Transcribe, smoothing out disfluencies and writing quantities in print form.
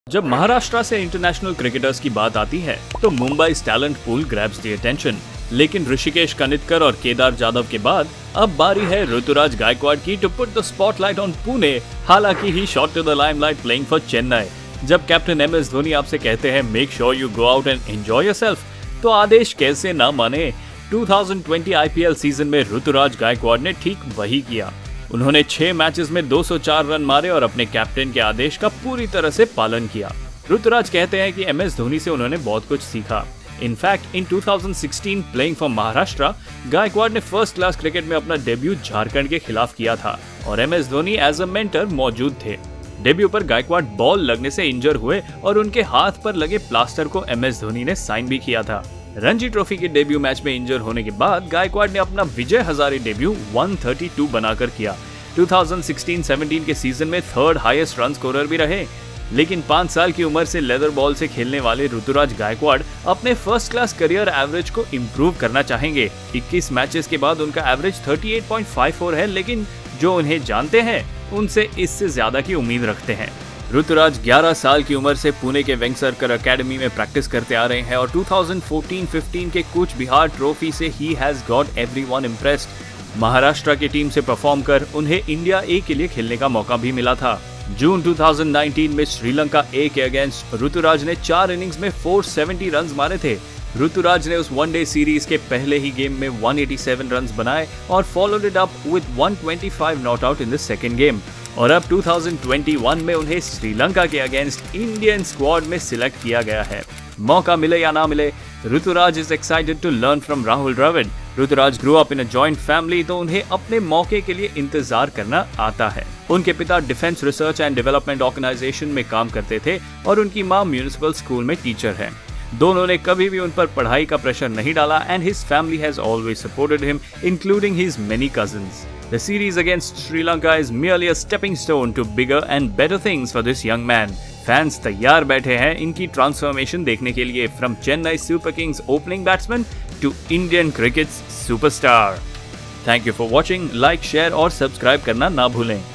जब महाराष्ट्र से international cricketers की बात आती है तो Mumbai talent pool grabs the attention. लेकिन ऋषिकेश कनितकर और केदार जाधव के बाद अब बारी है ऋतुराज गायकवाड़ की to put the spotlight on Pune. हालांकि he shot to the limelight playing for Chennai. जब कैप्टन MS धोनी आपसे कहते हैं make sure you go out and enjoy yourself, तो आदेश कैसे ना माने। 2020 IPL सीजन में ऋतुराज गायकवाड़ ने ठीक वही किया। उन्होंने 6 मैचेस में 204 रन मारे और अपने कैप्टन के आदेश का पूरी तरह से पालन किया। ऋतुराज कहते हैं कि MS धोनी से उन्होंने बहुत कुछ सीखा। In fact in 2016 playing for Maharashtra, Gaikwad ने फर्स्ट क्लास क्रिकेट में अपना डेब्यू झारखंड के खिलाफ किया था और MS Dhoni as a mentor मौजूद थे। डेब्यू पर गायकवाड़ बॉल लगने से इंजर हुए और उनके हाथ पर लगे प्लास्टर को MS धोनी ने साइन भी किया था। रणजी ट्रॉफी के डेब्यू मैच में इंजर होने के बाद गायकवाड़ ने अपना विजय हजारे डेब्यू 132 बनाकर किया। 2016-17 के सीजन में 3rd हाईएस्ट रन स्कोरर भी रहे। लेकिन 5 साल की उम्र से लेदर बॉल से खेलने वाले ऋतुराज गायकवाड़ अपने फर्स्ट क्लास करियर एवरेज को इम्प्रूव करना चाहेंगे। 21 मैचेस के बाद उनका एवरेज 38.54 है, लेकिन जो उन्हें जानते हैं उनसे इससे ज्यादा की उम्मीद रखते हैं। ऋतुराज 11 साल की उम्र से पुणे के वेंकसरकर एकेडमी में प्रैक्टिस करते आ रहे हैं और 2014-15 के कूच बिहार ट्रॉफी से ही has got everyone impressed. Maharashtra की टीम से परफॉर्म कर उन्हें इंडिया A के लिए खेलने का मौका भी मिला था। जून 2019 में श्रीलंका A के अगेंस्ट ऋतुराज ने 4 इनिंग्स में 470 रन मारे थे। ऋतुराज ने उस वनडे सीरीज के पहले ही गेम में 187 रन बनाए और followed it up with 125 not out in the second game. और अब 2021 में उन्हें श्रीलंका के अगेंस्ट इंडियन स्क्वाड में सिलेक्ट किया गया है। मौका मिले या ना मिले, Ruturaj is excited to learn from Rahul Dravid. Ruturaj grow up in a joint family, तो उन्हें अपने मौके के लिए इंतजार करना आता है। उनके पिता defence research and development organisation में काम करते थे और उनकी मां म्यूनिसिपल स्कूल में टीचर है। दोनों ने कभी भी उन पर पढ़ाई का प्रेशर नहीं डाला and his family has always supported him, including his many cousins. The series against Sri Lanka is merely a stepping stone to bigger and better things for this young man. Fans तैयार बैठे हैं इनकी transformation देखने के लिए, from Chennai super kings opening batsman to Indian cricket superstar. Thank you for watching. Like, share और subscribe करना ना भूलें।